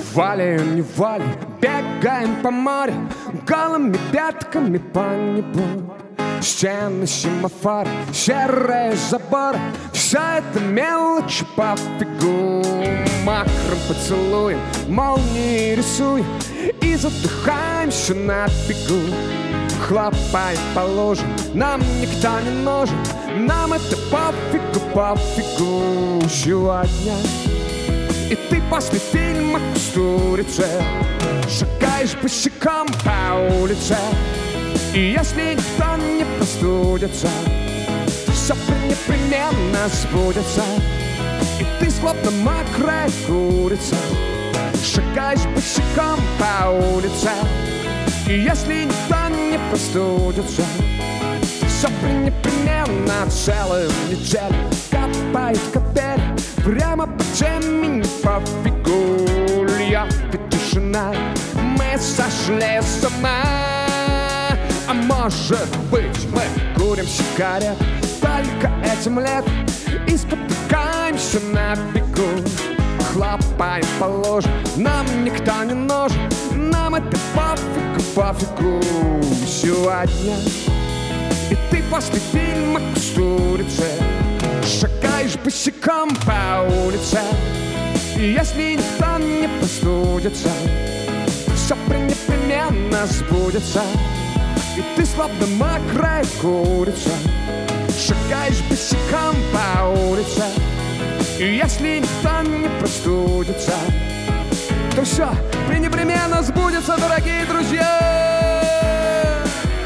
Вали, не вали, бегаем по морю, голыми пятками по небу. Стены, семафоры, серые заборы, все это мелочи по фигу. Мокрым поцелуем молнии рисуем и задыхаемся на бегу. Хлопай по лужам, нам никто не нужен, нам это пофигу, пофигу. Сегодня и ты после фильма «Кустурица» шагаешь босиком по улице. И если никто не простудится, все непременно сбудется. И ты словно мокрая курица шагаешь босиком по улице. И если никто не простудится, все непременно целую неделю копает капель прямо по темени по фигу. Льет тишина, мы сошли с ума. А может быть, мы курим сигарет только этим летом и спотыкаемся на бегу. Хлопаем по лужам, нам никто не нужен, нам это пофигу, пофигу. Сегодня и ты после фильма «Кустурица» шагаешь босиком по улице. И если никто не простудится, все непременно сбудется. И ты словно мокрая курица шагаешь босиком по улице. И если никто не простудится, то все непременно сбудется, дорогие друзья.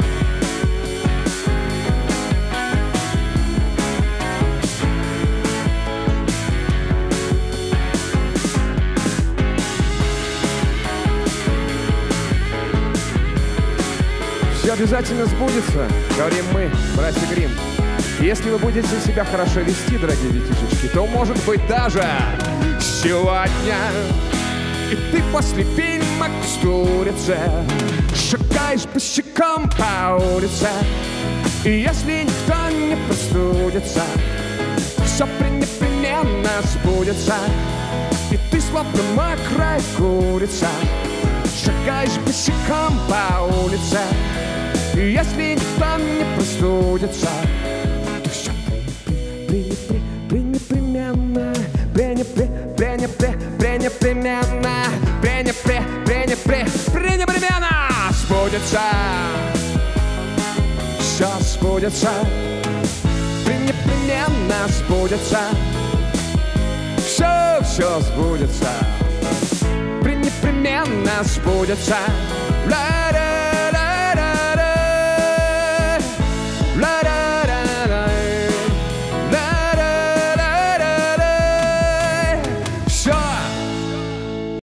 Все обязательно сбудется, говорим мы, братья Гримм. Если вы будете себя хорошо вести, дорогие детишечки, то, может быть, даже сегодня и ты после фильма «Кустурица» шагаешь босиком по улице. И если никто не простудится, все непременно сбудется. И ты словно мокрая курица шагаешь босиком по улице. И если никто не простудится, то все непременно, пренепременно сбудется. Все сбудется, пренепременно сбудется. Все сбудется, пренепременно сбудется.